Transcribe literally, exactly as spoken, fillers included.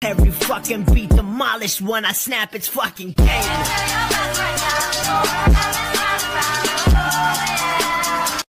Every fucking beat demolished when I snap, it's fucking game.